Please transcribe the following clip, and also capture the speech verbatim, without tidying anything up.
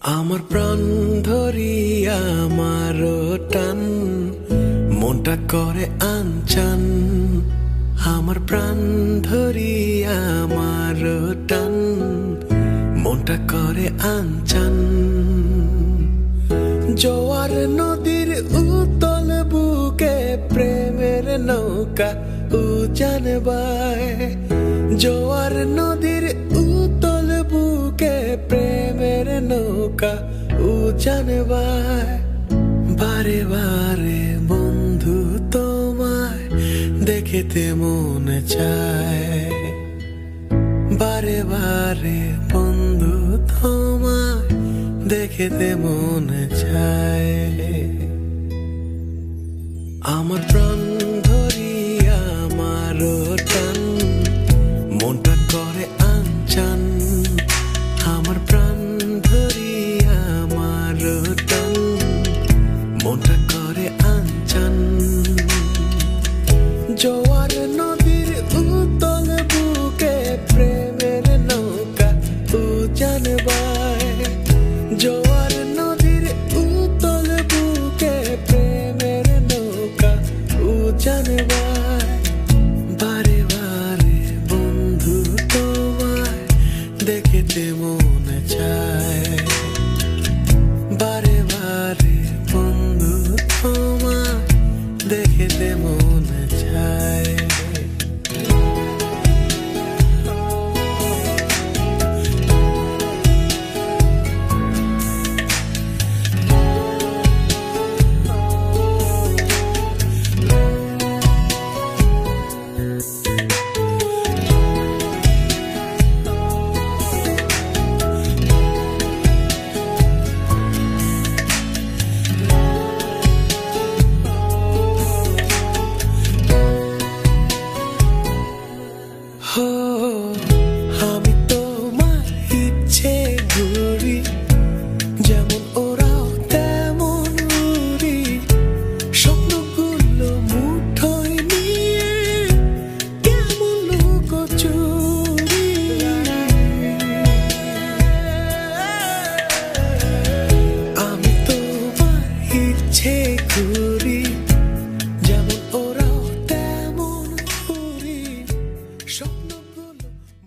আমার প্রাণ ধরিয়া আমার টান মনটা করে আনচান। আমার প্রাণ ধরিয়া আমার টান মনটা করে আনচান। জোয়ার নদীর উতল বুকে প্রেমের নৌকা উজান বায়। জোয়ার নদীর উতল বুকে প্রেমের নৌকা উজান বায়। বারে বারে বন্ধু তোমায় দেখিতে মনে চায়। বারে বারে বন্ধু তোমায় দেখিতে মনে চায়। আমার প্রাণ ধরিয়া আমার টান মনটা করে আনচান। আমার প্রাণ ধরিয়া আমার টান মনটা করে আনচান। জোয়ার নদীর উতল বুকে প্রেমের নৌকা উজান বায়। জোয়ার নদীর উতল বুকে প্রেমের নৌকা উজান বায়। বারে বারে বন্ধু তোমায় দেখিতে মনে চায়। বারে বারে বন্ধু তোমায় দেখিতে মনে চায়। আমি তোমার ইচ্ছে ঘুরি যেমন